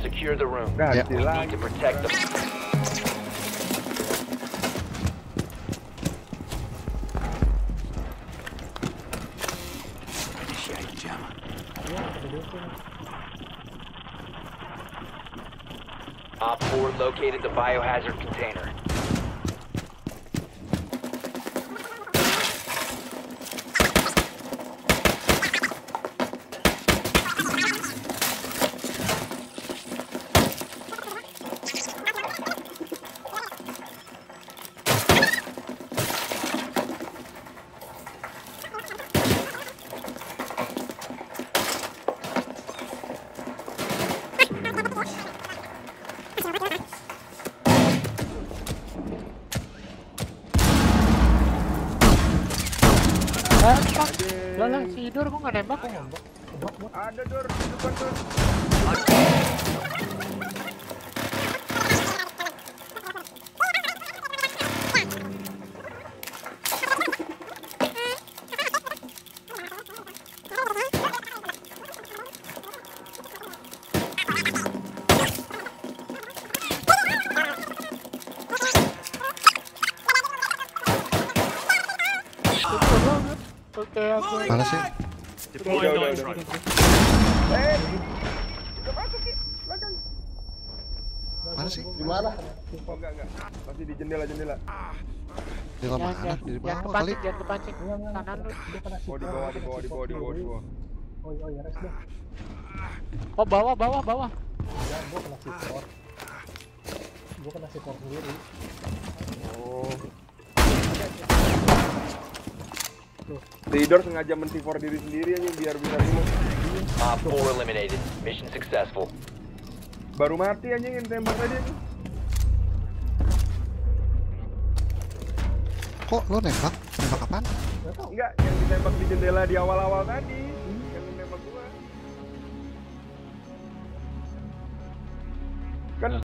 Secure the room. Nah, We gila. need to protect them. Op 4 located the biohazard container. Lah si Dor kok nggak nembak? Ada Dor, di depan Dor. Oke, aku. Mana sih? Udah. Udah masuk Ki, belakang. Mana sih? Di mana? Oh enggak. Masih di jendela. Di Jangan, mana? Di jangan bawah kali. kepancing, jangan kepancing. Kanan lu. Oh di bawah. Oh iya res deh. Oh bawah. Ya gua kena support. Gua kena support sendiri. Oh. Leader sengaja men-C4 diri sendiri aja biar bisa remote. Op 4 eliminated. Mission successful. Baru mati aja yang tembak tadi. Kok lo nembak? Nembak apaan? Enggak, yang ditembak di jendela di awal-awal tadi. Yang nembak gua. Kan